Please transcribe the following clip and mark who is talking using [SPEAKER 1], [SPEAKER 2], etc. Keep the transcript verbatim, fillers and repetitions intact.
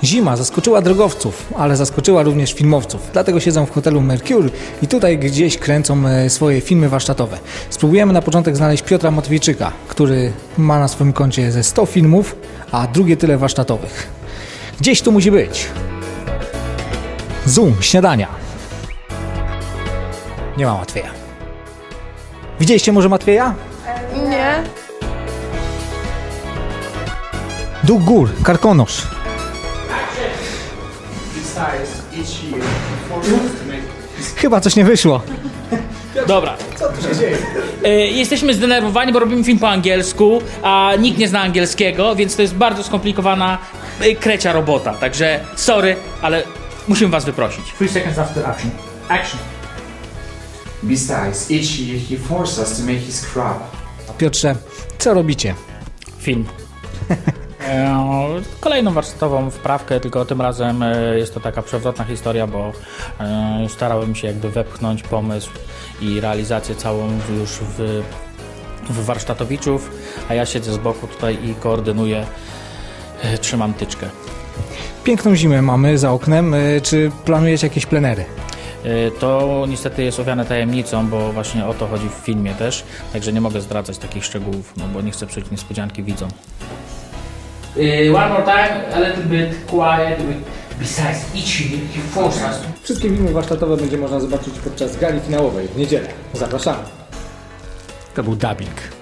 [SPEAKER 1] Zima zaskoczyła drogowców, ale zaskoczyła również filmowców. Dlatego siedzą w hotelu Mercure i tutaj gdzieś kręcą swoje filmy warsztatowe. Spróbujemy na początek znaleźć Piotra Matwiejczyka, który ma na swoim koncie ze sto filmów, a drugie tyle warsztatowych. Gdzieś tu musi być. Zoom, śniadania. Nie ma Matwieja. Widzieliście może Matwieja?
[SPEAKER 2] Nie.
[SPEAKER 1] Duch gór, karkonosz. Chyba coś nie wyszło.
[SPEAKER 3] Dobra.
[SPEAKER 1] Co tu się dzieje?
[SPEAKER 3] E, jesteśmy zdenerwowani, bo robimy film po angielsku, a nikt nie zna angielskiego, więc to jest bardzo skomplikowana, e, krecia robota. Także sorry, ale musimy was wyprosić. Three seconds after action. Action.
[SPEAKER 4] Besides, Ichi, he forced us to make his crop.
[SPEAKER 1] Piotrze, co robicie?
[SPEAKER 3] Film. E, kolejną warsztatową wprawkę, tylko tym razem e, jest to taka przewrotna historia, bo e, starałem się jakby wepchnąć pomysł i realizację całą już w, w warsztatowiczów, a ja siedzę z boku tutaj i koordynuję, e, trzymam tyczkę.
[SPEAKER 1] Piękną zimę mamy za oknem. Czy planujecie jakieś plenery?
[SPEAKER 3] E, to niestety jest owiane tajemnicą, bo właśnie o to chodzi w filmie też, także nie mogę zdradzać takich szczegółów, no bo nie chcę psuć niespodzianki widzom. One more time, a little bit quiet. Besides, Ichi, he forced us.
[SPEAKER 1] Wszystkie filmy warsztatowe będzie można zobaczyć podczas gali finałowej w niedzielę. Zapraszamy. To był dubbing.